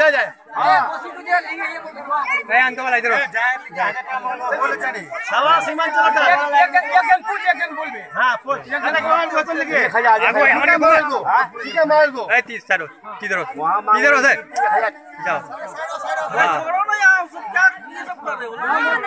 लिया जाए। ए अंतो वाला इधर सवा सीमान चलता है। एक पूछ एक बोल बे। हां पूछ एक के माल को तो लगे आगो हमने बोल को ठीक है माल को ए 30 सर किधर हो से जाओ छोड़ो ना यार क्या ये सब कर रहे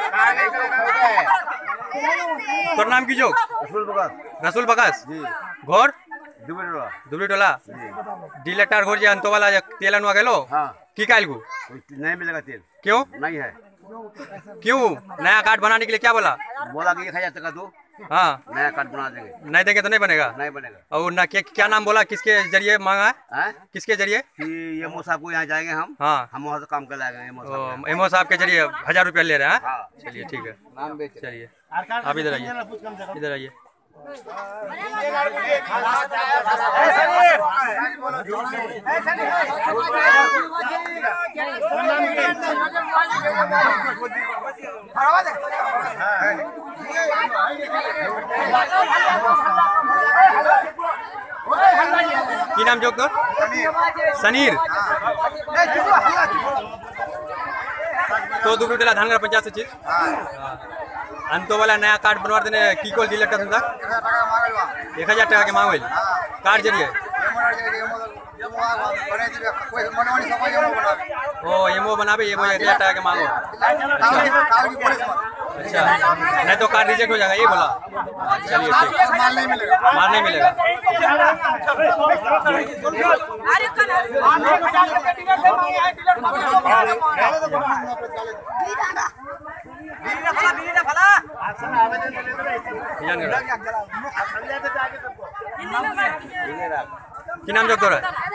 हो। तोर नाम की जो रसूल बकास जी घर दुबली टोला डीलर टार घर जे अंतो वाला तेलन वा गेलो हां की काल को नहीं मिलेगा तेल क्यों नहीं है क्यों नया कार्ड बनाने के लिए क्या बोला कि 1000 टका दो हाँ नया कार्ड बना देंगे नहीं देंगे तो नहीं बनेगा नहीं बनेगा और ना क्या नाम बोला किसके जरिए मांगा है किसके जरिए कि एमओ साहब को यहाँ जाएंगे हम हाँ हम वहाँ से काम कर लाएंगे एमओ साहब के जरिए 1000 रुपया ले रहे हैं हाँ। चलिए ठीक है नाम बेच चलिए आप इधर आइए इधर आइए की नाम जोक सनीर तो दुबली टोला धानगढ़ पंचायत सचिव अंतो वाला नया कार्ड बनवा देने की कोल डीलर था 1000 टका के मांगल कार्ड जरिए ओ एमओ बनाबे एमओ 1000 टका के मांगो अच्छा नहीं तो कार्ड रिजेक्ट हो जाएगा ये बोला चलिए ठीक माल नहीं मिलेगा की नाम जोक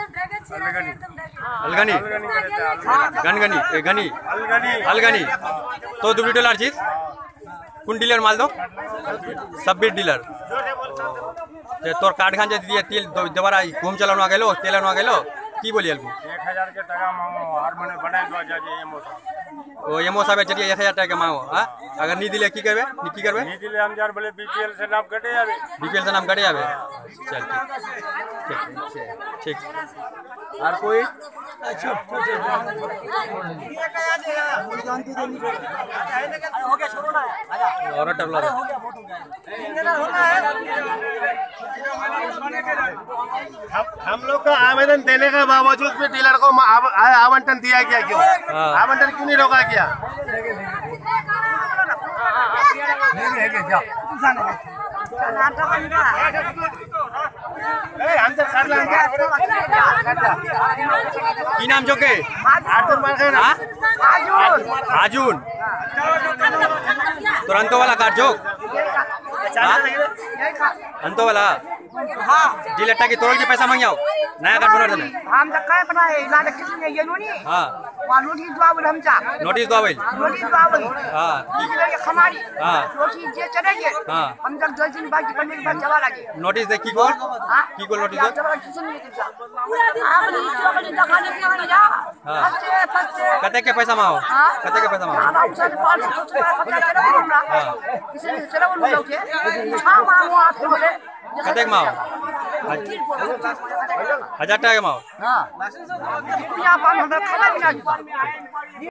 अलगनी गनगनी गनी अलगनी तो दुबली टोला चीज कौन डीलर माल दो सब्बीर डीलर तोर कार्ड खान दिए तेल दोबारा घूम चलाना गेलो तेलनवा गेलो की बोलिए 1000 के टका मांगो हर महीने बनाए दो जाजे एमओ ओ एमओ साहब जरिए 1000 टका के मांगो हां अगर नहीं दिले की करबे नहीं दिले हम यार बोले बीपीएल से नाम कटे आवे चल ठीक और कोई और टबला हम लोग का आवेदन देने के बावजूद भी डीलर को आवंटन दिया गया क्यों आवंटन क्यों नहीं रोका गया की नाम जोके आजून तो अंतो वाला कार्ड जोक अंतो वाला डीलर की तोड़ के पैसा मांगियो नया कार्ड बना देना हम तक काय पता है इलाज किसी ने ये नो नहीं हां वा नोटिस दवाबल हमचा नोटिस दवाबल हां ठीक है ये हमारी हां नोटिस जे चलेंगे हां हम तक 2 दिन बाद पढ़ने के बाद जवा लगे नोटिस दे की गोल नोटिस दे किसी ने नहीं आप नहीं दिखाने के लिए जा फस्ते कते के पैसा माओ कते के पैसा माओ किसी ने चला बोल लोग के हां मांगो आप बोले कते के माओ 1000 टका के माओ हां यहाँ पर हम खाना भी ना